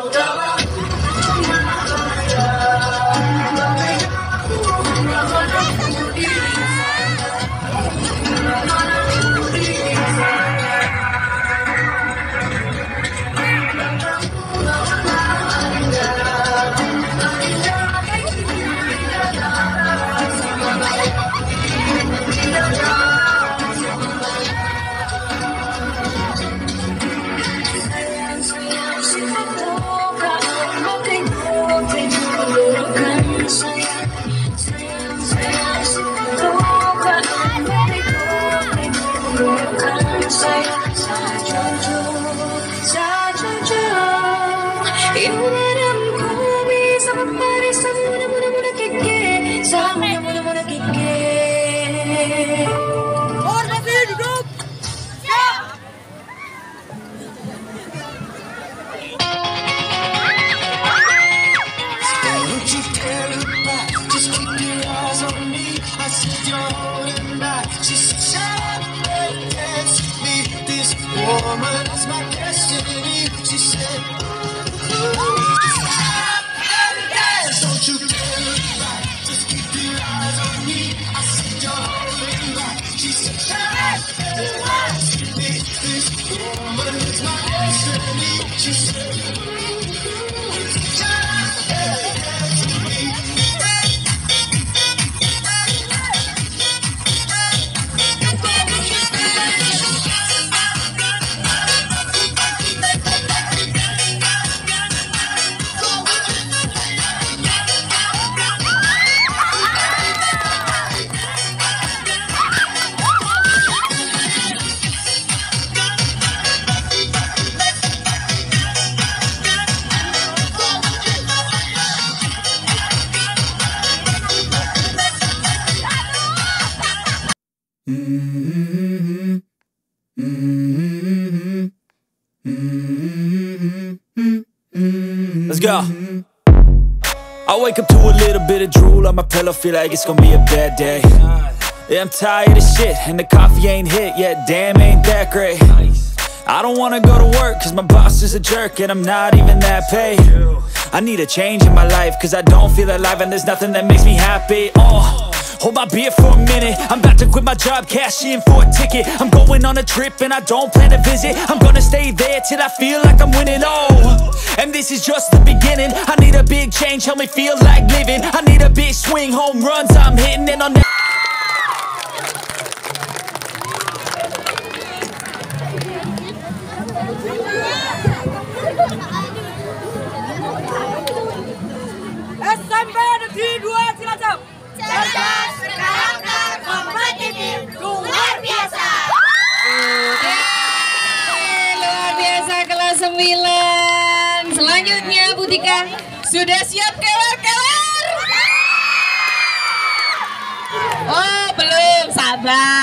Let's go. I wake up to a little bit of drool on my pillow, feel like it's gonna be a bad day. Yeah, I'm tired of shit, and the coffee ain't hit yet, damn, ain't that great. I don't wanna go to work, cause my boss is a jerk, and I'm not even that paid. I need a change in my life, cause I don't feel alive, and there's nothing that makes me happy. Hold my beer for a minute, I'm about to quit my job, cash in for a ticket. I'm going on a trip and I don't plan to visit. I'm gonna stay there till I feel like I'm winning, and this is just the beginning. I need a big change, help me feel like living. I need a big swing, home runs I'm hitting, and I'll never SMP Negeri 2 Cilacap. Cerdas, berkarakter, kompetitif, luar biasa. Luar biasa kelas 9. Selanjutnya Bu Tika, sudah siap kewer-kewer? Oh belum, sabar.